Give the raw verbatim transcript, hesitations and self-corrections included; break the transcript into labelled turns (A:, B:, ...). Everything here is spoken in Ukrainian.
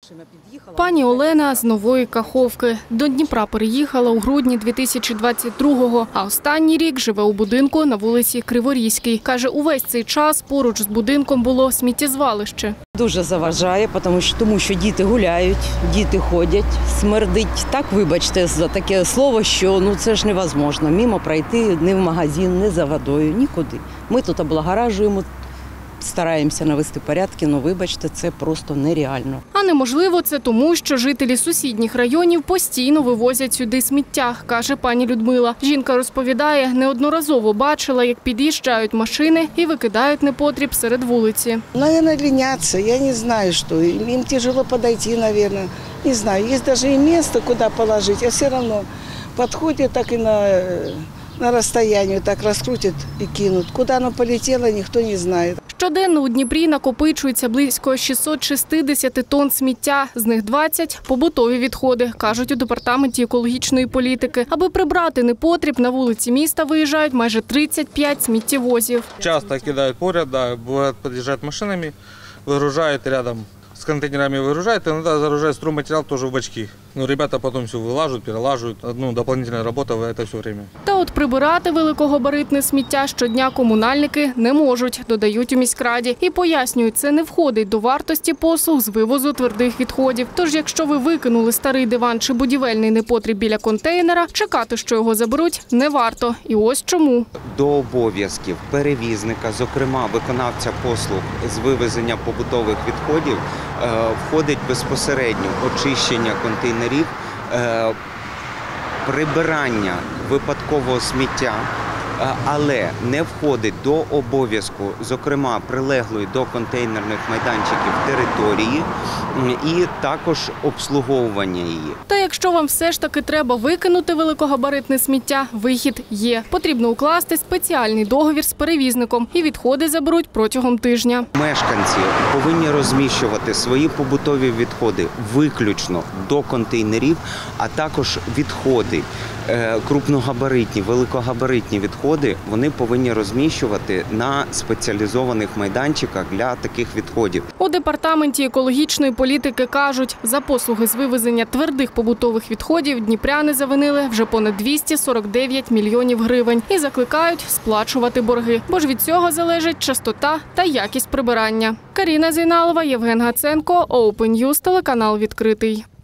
A: Пані Олена з Нової Каховки. До Дніпра переїхала у грудні дві тисячі двадцять другого, а останній рік живе у будинку на вулиці Криворізькій. Каже, увесь цей час поруч з будинком було сміттєзвалище.
B: Дуже заважає, тому що, тому що діти гуляють, діти ходять, смердить. Так, вибачте за таке слово, що ну, це ж невозможно. Мімо пройти ні в магазин, ні за водою, нікуди. Ми тут облагоражуємо, стараємося навести порядки, але вибачте, це просто нереально.
A: А неможливо це тому, що жителі сусідніх районів постійно вивозять сюди сміття, каже пані Людмила. Жінка розповідає, неодноразово бачила, як під'їжджають машини і викидають непотріб серед вулиці.
C: Наверное, ленятся, я не знаю, что. Им тяжело подойти, наверное. Не знаю, есть даже и место, куда положить, а все равно подходят так и на, на расстояние, так раскрутят и кинут. Куда оно полетело, никто не знает.
A: Щоденно у Дніпрі накопичується близько шістсот шістдесят тонн сміття, з них двадцять – побутові відходи, кажуть у департаменті екологічної політики. Аби прибрати непотріб, на вулиці міста виїжджають майже тридцять п'ять сміттєвозів.
D: Часто кидають поряд, да, бывает, подъезжают машинами, выгружают рядом с контейнерами, выгружают, иногда загружают стройматериал тоже в бачки. Ну, ребята потом все вылаживают, перелаживают. Ну, дополнительная работа в это все время.
A: Та от прибирати великогабаритне сміття щодня комунальники не можуть, додають у міськраді. І пояснюють, це не входить до вартості послуг з вивозу твердих відходів. Тож, якщо ви викинули старий диван чи будівельний непотріб біля контейнера, чекати, що його заберуть, не варто. І ось чому.
E: До обов'язків перевізника, зокрема виконавця послуг з вивезення побутових відходів, входить безпосередньо очищення контейнерів, прибирання випадкового сміття, але не входить до обов'язку, зокрема, прилеглої до контейнерних майданчиків території і також обслуговування її.
A: Та якщо вам все ж таки треба викинути великогабаритне сміття, вихід є. Потрібно укласти спеціальний договір з перевізником і відходи заберуть протягом тижня.
E: Мешканці повинні розміщувати свої побутові відходи виключно до контейнерів, а також відходи, крупногабаритні, великогабаритні відходи, вони повинні розміщувати на спеціалізованих майданчиках для таких відходів.
A: У департаменті екологічної політики кажуть, за послуги з вивезення твердих побутових відходів дніпряни завинили вже понад двісті сорок дев'ять мільйонів гривень і закликають сплачувати борги, бо ж від цього залежить частота та якість прибирання. Каріна Зейналова, Євген Гаценко, Open News, телеканал «Відкритий».